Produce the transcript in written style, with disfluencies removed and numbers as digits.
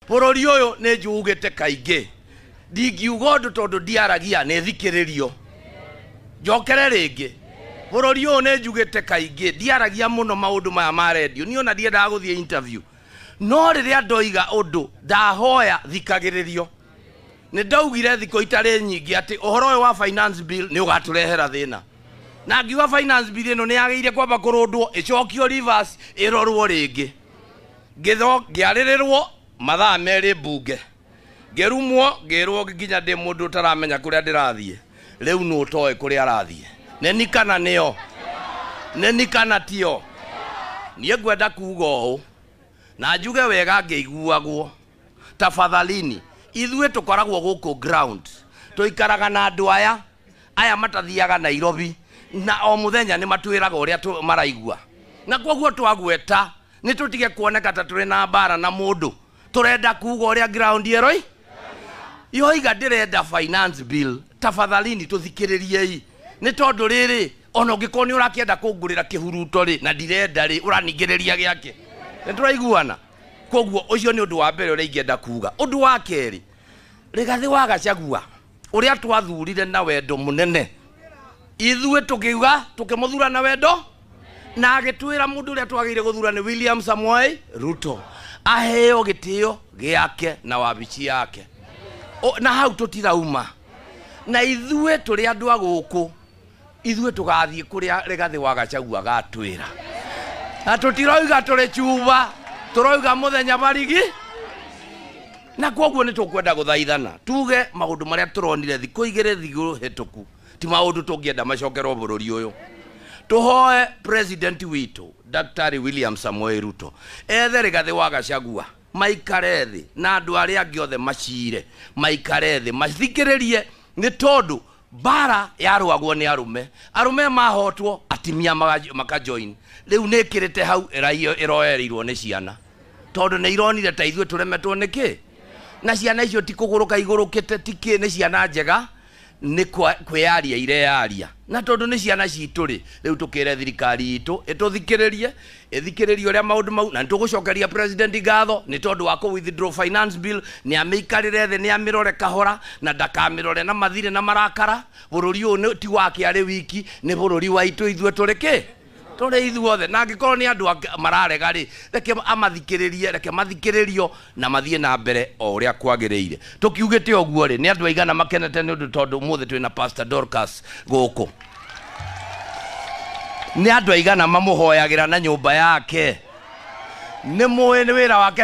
Bururi uyu ni njugite kaingi ndingiuga undu tondu ndiaragia ni thikiririo njokere ringi bururi uyu ni njugite kaingi ndiaragia muno maundu maya ma radio ni ona ndiendaga guthie interview no riria ndoiga undu ndahoya thikagiririo ni ndaugire thiko itari nyingi ati uhoro uyu wa finance bill ni ugaturehera thina na ngiuga finance bill ino ni yageire kwamba kurundwo icokio reverse irorwo ringi ngiaririrwo mathaa meri mbunge ngerumwo ngirwo nginya ndi mundu utaramenya kuria ndirathie riu no utoe kuria arathie neni kana nio neni kana tio nie ngwenda kuuga uu na njuge wega ngeiguagwo tafadhalini ithue tukoragwo guku ground tuikaraga na andu aya matathiaga Nairobi na o muthenya ni matwiraga uria maraigua na koguo twagweta ni tutige kuoneka ta turi na bara na mundu turenda kuuga uria ground yeroi yoiga ndirenda finance bill tafadhalini tuthikiririe ni tondu riri ona ungikoni urakienda kungurira kihuruto ri na ndirenda ri uraningiriria giake ni turaiguana koguo ucio ni undu wa mbere uria ingenda kuuga undu wa keri Rigathi wa Gachagua uria twathurire na wendo munene ithue tukiuga tukimuthura na wendo na agitwira mundu uria twagire guthura ni William Samoei Ruto aheo gitio giake na wabici yake na hau tutirauma na ithue turi andu aguku ithue tugathie kuria Rigathi wa Gachagua gatwira na tutiroiga turi chuba turoiga muthenya barigi na koguo ni tukwenda guthaithana tuge maundu maria turonire thiko igire thigu hetuku ti maundu tungienda macokero bururi uyu tuhoe president witu Dr. William Samoei Ruto ethe Rigathi wa Gachagua maikare thi na andu aria angi othe macire maikare thi mathikiririe ni tondu bara yaruagwo ni arume mahotwo atimia makajoin riu nikirite hau iroerirwo ni ciana tondu ni ironire ta ithue turemetwo niki na ciana icio ti kuguruka igurukite tiki ni ciana njega ni kwiaria irearia na tondu ni ciana citu ri riu tukire thirikari itu ituthikiririe ithikiririe uria maundu mau na tugucokeria president gatho ni tondu wa ku withdraw finance bill ni amikarire thi ni amirore kahora na ndakamirore na mathire na marakara bururi uyu ti wake ari wiki ni bururi wa itu ithue turiki tore ithuothe na ngikorwo ni andu mararega ri reke amathikiririe reke mathikiririo na mathie na mbere o uria kwagiriire tukiugite oguo ri ni andu aigana makenete ni undu tondu muthe twina Pastor Dorcas guku ni andu aigana mamuhoyagira na nyumba yake ni muwe ni wira wake